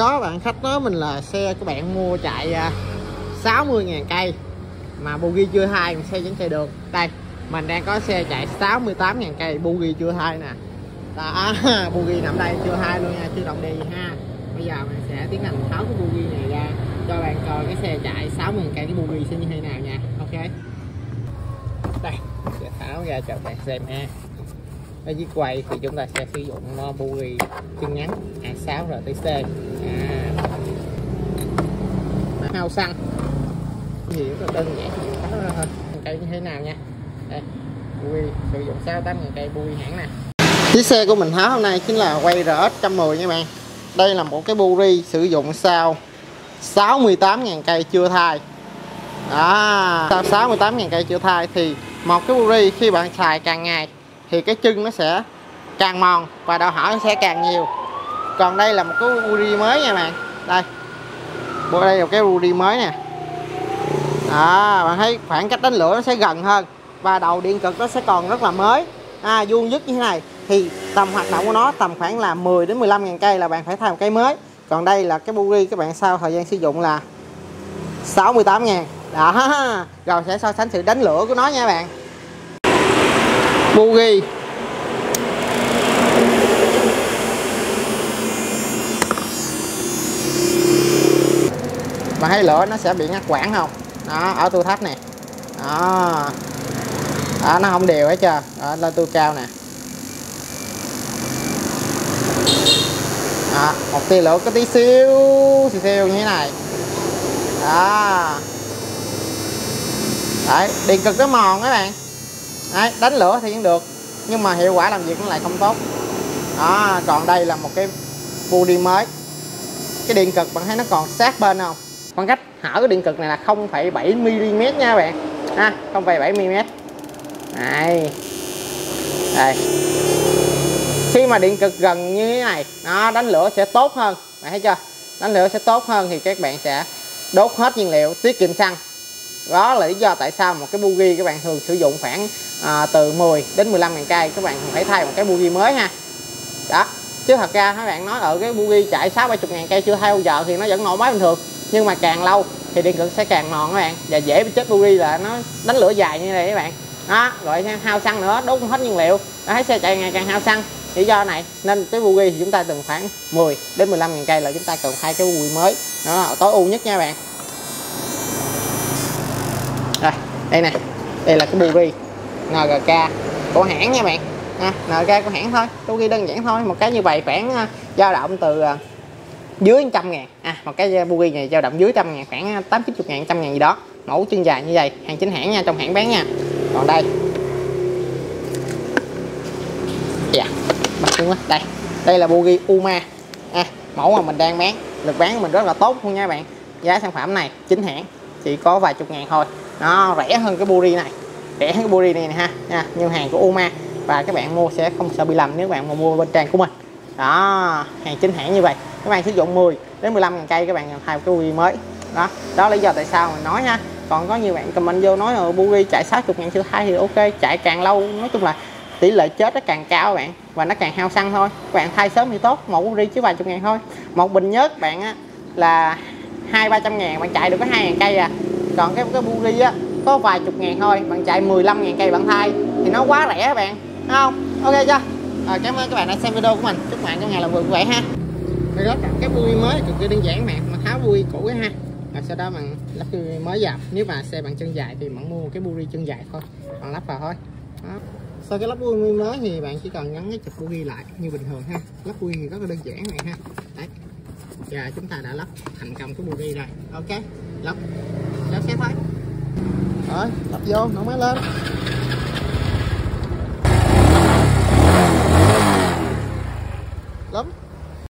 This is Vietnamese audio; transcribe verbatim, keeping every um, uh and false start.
có bạn khách nói mình là xe các bạn mua chạy sáu mươi ngàn cây mà bogie chưa thay, xe vẫn chạy được. Đây mình đang có xe chạy sáu mươi tám ngàn cây, bogie chưa thay nè. Đó, bogie nằm đây chưa thay luôn nha, chưa động đi ha. Bây giờ mình sẽ tiến hành tháo cái bogie này ra cho bạn coi cái xe chạy sáu mươi ngàn cây cái bogie sẽ như thế nào nha. Ok, đây sẽ tháo ra cho bạn xem ha. Ở dưới quay thì chúng ta sẽ sử dụng bogie chân ngắn A sáu R T C, à, hao xăng gì rất là đơn giản, tháo ra thôi. Cây như thế nào nha. Đây bogie sử dụng sáu mươi tám ngàn cây bogie hãng nè. Chiếc xe của mình tháo hôm nay chính là quay R X một trăm mười nha bạn. Đây là một cái bogie sử dụng sau sáu mươi tám ngàn cây chưa thay. Đó, sau sáu mươi tám ngàn cây chưa thay thì một cái bogie khi bạn xài càng ngày thì cái chân nó sẽ càng mòn và đòi hỏi nó sẽ càng nhiều. Còn đây là một cái bogie mới nha bạn. Đây, đây là cái bogie mới nè. Đó, bạn thấy khoảng cách đánh lửa nó sẽ gần hơn và đầu điện cực nó sẽ còn rất là mới, à, vuông vức như thế này. Thì tầm hoạt động của nó tầm khoảng là mười đến mười lăm ngàn cây là bạn phải thay một cây mới. Còn đây là cái bogie các bạn sau thời gian sử dụng là sáu mươi tám ngàn. Đó, rồi sẽ so sánh sự đánh lửa của nó nha bạn. Bogie bạn thấy lửa nó sẽ bị ngắt quãng không? Đó, ở tua thấp nè. Đó. Đó, nó không đều hết chưa? Đó, lên tua cao nè. Đó, một tia lửa có tí xíu xìu xìu như thế này. Đó. Đấy, điện cực nó mòn các bạn. Đấy, đánh lửa thì vẫn được nhưng mà hiệu quả làm việc nó lại không tốt. Đó, còn đây là một cái bogie mới. Cái điện cực bạn thấy nó còn sát bên không? Khoảng cách hở cái điện cực này là không phẩy bảy mi li mét nha bạn. Ha, không phẩy bảy mi li mét. Đây. Đây. Khi mà điện cực gần như thế này, nó đánh lửa sẽ tốt hơn. Bạn thấy chưa? Đánh lửa sẽ tốt hơn thì các bạn sẽ đốt hết nhiên liệu, tiết kiệm xăng. Đó là lý do tại sao một cái bogie các bạn thường sử dụng khoảng à, từ mười đến mười lăm ngàn cây các bạn phải thay một cái bogie mới ha. Đó, chứ thật ra các bạn nói ở cái bogie chạy sáu bảy mươi ngàn cây chưa thay bao giờ thì nó vẫn nổ máy bình thường, nhưng mà càng lâu thì điện cực sẽ càng mòn các bạn và dễ bị chết bogie là nó đánh lửa dài như này các bạn. Đó, rồi hao xăng nữa, đốt hết nhiên liệu. Đó, thấy xe chạy ngày càng hao xăng. Lý do này nên cái bogie thì chúng ta từng khoảng mười đến mười lăm ngàn cây là chúng ta cần thay cái bogie mới. Đó, tối ưu nhất nha bạn. Rồi, đây nè. Đây là cái bogie en giê ca của hãng nha bạn. À, en giê ca của hãng thôi, bogie đơn giản thôi. Một cái như vậy khoảng dao động từ uh, dưới một trăm ngàn. À, một cái bogie này dao động dưới một trăm ngàn, khoảng tám chín mươi ngàn, một trăm ngàn gì đó. Mẫu chân dài như vậy, hàng chính hãng nha, trong hãng bán nha. Còn đây, dạ, bắt quá. Đây, đây là bogie Uma. À, mẫu mà mình đang bán, lực bán của mình rất là tốt luôn nha bạn. Giá sản phẩm này chính hãng chỉ có vài chục ngàn thôi. Nó rẻ hơn cái bogie này, rẻ hơn cái bogie này nè ha. Nha, nhưng hàng của Uma và các bạn mua sẽ không sợ bị lầm nếu bạn mà mua bên trang của mình. Đó, hàng chính hãng như vậy. Các bạn sử dụng mười đến mười lăm ngàn cây các bạn thay một cái bogie mới. Đó, đó là lý do tại sao mình nói ha. Còn có nhiều bạn comment vô nói là bogie chạy sáu mươi ngàn chưa thay thì ok, chạy càng lâu nói chung là tỷ lệ chết nó càng cao các bạn và nó càng hao xăng thôi. Các bạn thay sớm thì tốt, một bogie chứ vài chục ngàn thôi. Một bình nhớt bạn á là hai ba trăm ngàn, bạn chạy được có hai ngàn cây à. Còn cái cái bogie á có vài chục ngàn thôi, bạn chạy mười lăm ngàn cây bạn thay thì nó quá rẻ các bạn, đúng không? Ok chưa? À, cảm ơn các bạn đã xem video của mình. Chúc bạn trong ngày làm việc vui vẻ ha. Rồi đó, cái bogie mới cực kỳ đơn giản bạn, mà tháo bogie cũ ha. Và sau đó bạn lắp cái bogie mới vào. Nếu mà xe bạn chân dài thì bạn mua cái bogie chân dài thôi, bạn lắp vào thôi. Đó. Sau cái lắp bogie mới thì bạn chỉ cần gắn cái chụp bogie lại như bình thường ha. Lắp bogie thì rất là đơn giản này ha. Đấy. Giờ chúng ta đã lắp thành công cái bogie rồi. Ok, lắp kéo xếp thôi. Rồi, lắp vô, nổ máy lên.